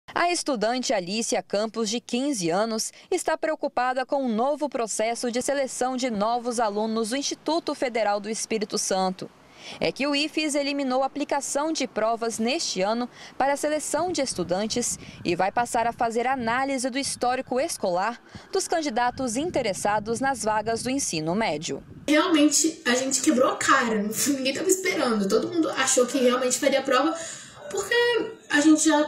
A estudante Alicia Campos, de 15 anos, está preocupada com um novo processo de seleção de novos alunos do Instituto Federal do Espírito Santo. É que o IFES eliminou a aplicação de provas neste ano para a seleção de estudantes e vai passar a fazer análise do histórico escolar dos candidatos interessados nas vagas do ensino médio. Realmente a gente quebrou a cara, ninguém estava esperando, todo mundo achou que realmente faria a prova, porque a gente já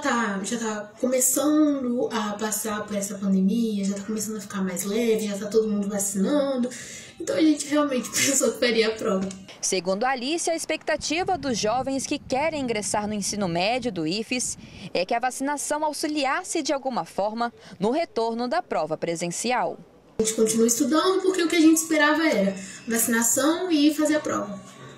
tá começando a passar por essa pandemia, já tá começando a ficar mais leve, já tá todo mundo vacinando, então a gente realmente pensou que faria a prova. Segundo a Alice, a expectativa dos jovens que querem ingressar no ensino médio do IFES é que a vacinação auxiliasse de alguma forma no retorno da prova presencial. A gente continua estudando porque o que a gente esperava era vacinação e fazer a prova.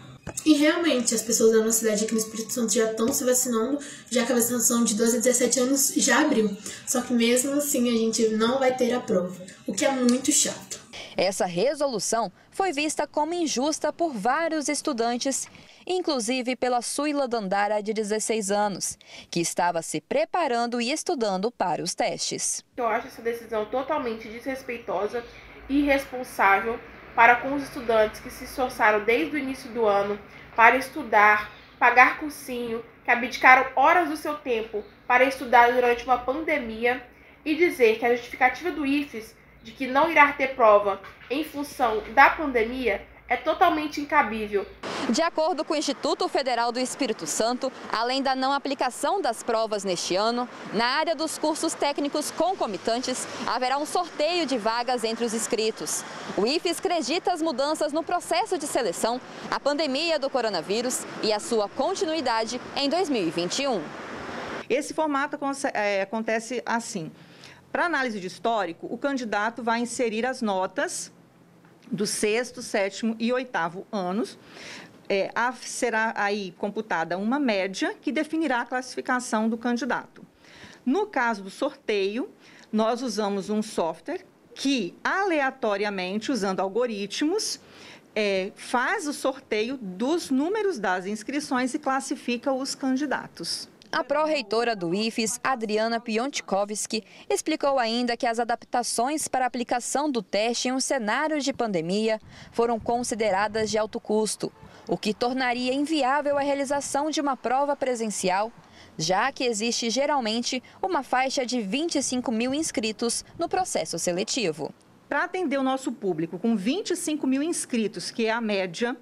E realmente as pessoas da nossa cidade aqui no Espírito Santo já estão se vacinando, já que a vacinação de 12 a 17 anos já abriu. Só que mesmo assim a gente não vai ter a prova, o que é muito chato. Essa resolução foi vista como injusta por vários estudantes, inclusive pela Suila Dandara, de 16 anos, que estava se preparando e estudando para os testes. Eu acho essa decisão totalmente desrespeitosa e irresponsável para com os estudantes que se esforçaram desde o início do ano para estudar, pagar cursinho, que abdicaram horas do seu tempo para estudar durante uma pandemia, e dizer que a justificativa do IFES de que não irá ter prova em função da pandemia é totalmente incabível. De acordo com o Instituto Federal do Espírito Santo, além da não aplicação das provas neste ano, na área dos cursos técnicos concomitantes, haverá um sorteio de vagas entre os inscritos. O IFES acredita as mudanças no processo de seleção, a pandemia do coronavírus e a sua continuidade em 2021. Esse formato acontece assim. Para análise de histórico, o candidato vai inserir as notas do 6º, 7º e 8º anos. Será aí computada uma média que definirá a classificação do candidato. No caso do sorteio, nós usamos um software que, aleatoriamente, usando algoritmos, faz o sorteio dos números das inscrições e classifica os candidatos. A pró-reitora do IFES, Adriana Piontkowski, explicou ainda que as adaptações para a aplicação do teste em um cenário de pandemia foram consideradas de alto custo, o que tornaria inviável a realização de uma prova presencial, já que existe geralmente uma faixa de 25 mil inscritos no processo seletivo. Para atender o nosso público com 25 mil inscritos, que é a média,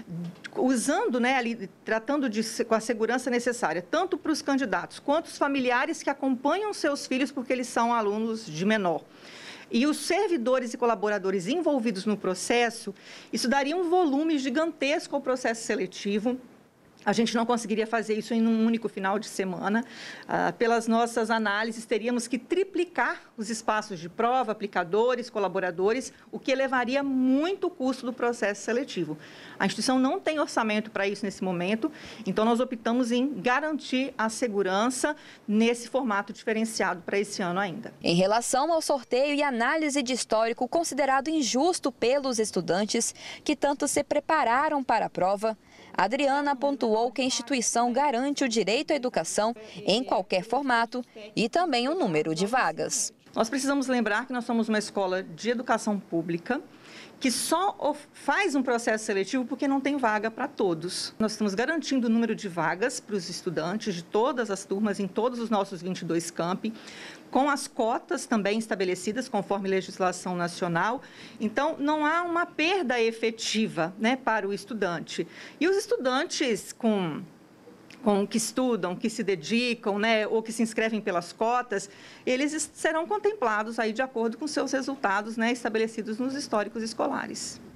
usando, tratando com a segurança necessária, tanto para os candidatos quanto os familiares que acompanham seus filhos, porque eles são alunos de menor. E os servidores e colaboradores envolvidos no processo, isso daria um volume gigantesco ao processo seletivo. A gente não conseguiria fazer isso em um único final de semana. Pelas nossas análises, teríamos que triplicar os espaços de prova, aplicadores, colaboradores, o que elevaria muito o custo do processo seletivo. A instituição não tem orçamento para isso nesse momento, então nós optamos em garantir a segurança nesse formato diferenciado para esse ano ainda. Em relação ao sorteio e análise de histórico considerado injusto pelos estudantes que tanto se prepararam para a prova, Adriana pontuou que a instituição garante o direito à educação em qualquer formato e também o número de vagas. Nós precisamos lembrar que nós somos uma escola de educação pública que só faz um processo seletivo porque não tem vaga para todos. Nós estamos garantindo o número de vagas para os estudantes de todas as turmas, em todos os nossos 22 campi, com as cotas também estabelecidas conforme legislação nacional. Então, não há uma perda efetiva, para o estudante. E os estudantes que estudam, que se dedicam, ou que se inscrevem pelas cotas, eles serão contemplados aí de acordo com seus resultados, estabelecidos nos históricos escolares.